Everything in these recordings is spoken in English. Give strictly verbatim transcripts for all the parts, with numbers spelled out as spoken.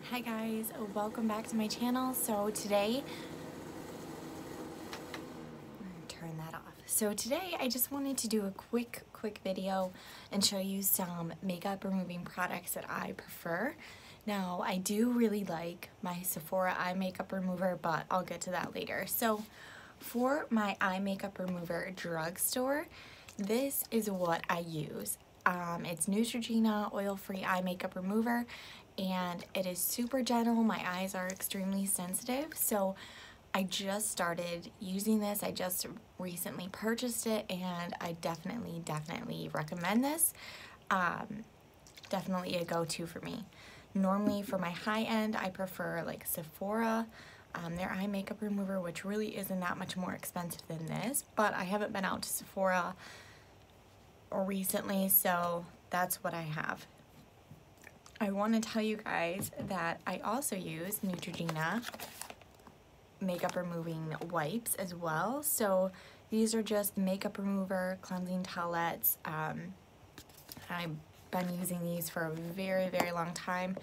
Hi guys, welcome back to my channel. So today, turn that off. So today I just wanted to do a quick, quick video and show you some makeup removing products that I prefer. Now I do really like my Sephora eye makeup remover, but I'll get to that later. So for my eye makeup remover drugstore, this is what I use. Um, it's Neutrogena oil-free eye makeup remover, and it is super gentle. My eyes are extremely sensitive, so I just started using this. I just recently purchased it, and I definitely, definitely recommend this. Um, definitely a go-to for me. Normally for my high end, I prefer like Sephora, um, their eye makeup remover, which really isn't that much more expensive than this, but I haven't been out to Sephora or recently, so that's what I have. I want to tell you guys that I also use Neutrogena makeup removing wipes as well. So these are just makeup remover cleansing towelettes. Um, I've been using these for a very, very long time.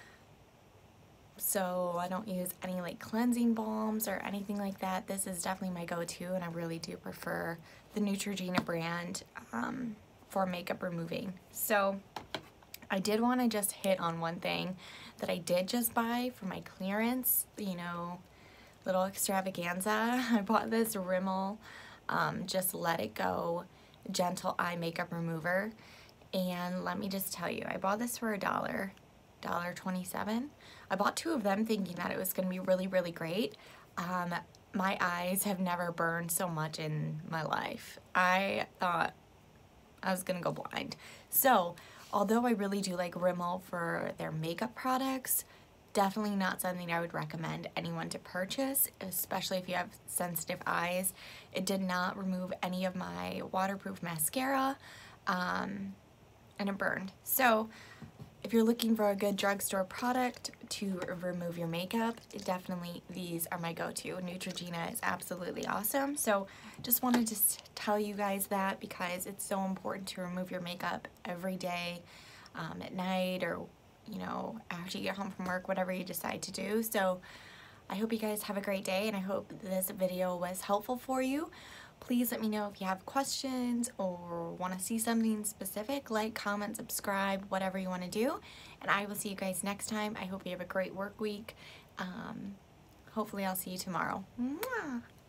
So I don't use any like cleansing balms or anything like that. This is definitely my go-to, and I really do prefer the Neutrogena brand um, for makeup removing. So I did want to just hit on one thing that I did just buy for my clearance, you know, little extravaganza. I bought this Rimmel um, Just Let It Go Gentle Eye Makeup Remover, and let me just tell you, I bought this for a dollar, a dollar twenty-seven. I bought two of them thinking that it was going to be really, really great. Um, my eyes have never burned so much in my life. I thought I was gonna go blind. So, although I really do like Rimmel for their makeup products, definitely not something I would recommend anyone to purchase, especially if you have sensitive eyes. It did not remove any of my waterproof mascara, um, and it burned. So, if you're looking for a good drugstore product to remove your makeup, definitely these are my go-to. Neutrogena is absolutely awesome. So just wanted to tell you guys that because it's so important to remove your makeup every day, um, at night, or you know, after you get home from work, whatever you decide to do. So I hope you guys have a great day, and I hope this video was helpful for you. Please let me know if you have questions or want to see something specific. Like, comment, subscribe, whatever you want to do. And I will see you guys next time. I hope you have a great work week. Um, hopefully I'll see you tomorrow. Mwah!